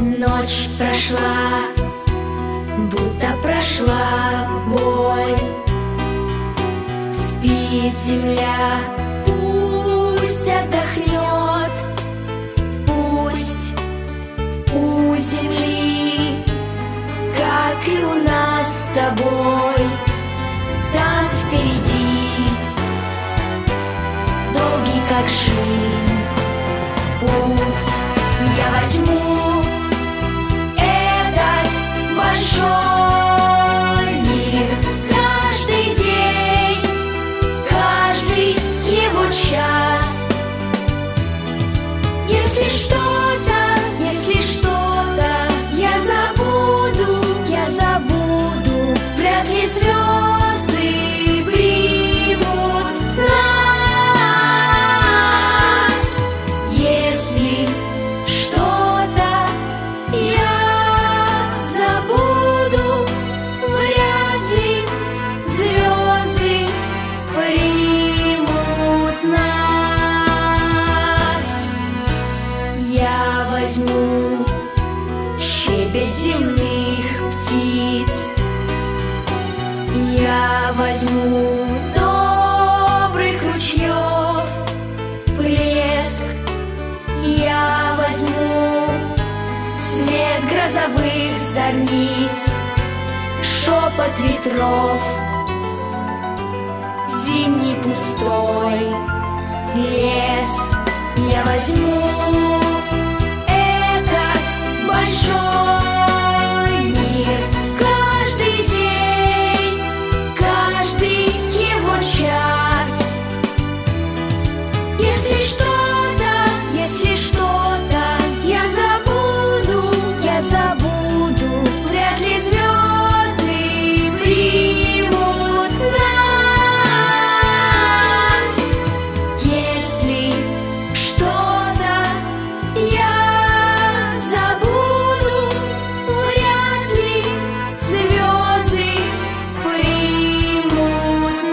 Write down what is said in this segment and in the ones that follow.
Ночь прошла, будто прошла боль. Спит земля, пусть отдохнет. Пусть у земли, как и у нас с тобой, там впереди, долгий как жизнь, путь. Я возьму этот большой мир, каждый день, каждый его час. Если что-то я забуду, вряд ли звезды примут нас. Если что-то я забуду, вряд ли звезды примут нас. Я возьму щебет земных птиц, я возьму добрых ручьев плеск, я возьму свет грозовых зорниц, шепот ветров, зимний пустой лес. Я возьму этот большой мир, каждый день, каждый его час. Если что-то я забуду, вряд ли звезды примут нас. Если что-то я забуду, вряд ли звезды примут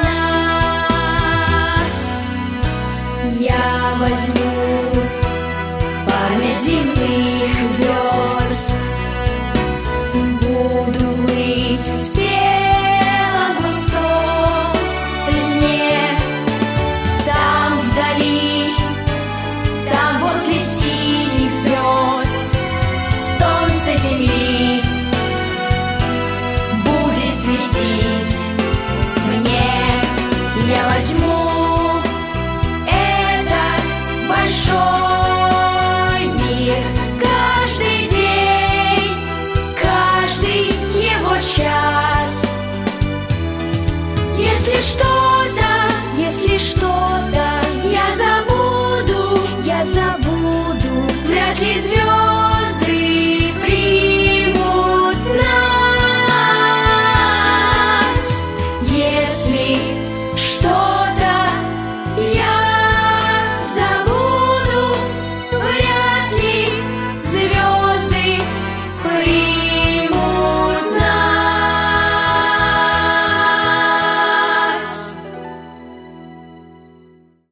нас. Я возьму память земных верст, буду плыть в спелом густом льне. Там вдали, там возле синих звезд, солнце земли будет светить мне. Я возьму этот большой мир, каждый день, каждый его час. Если что-то я забуду, вряд ли звезды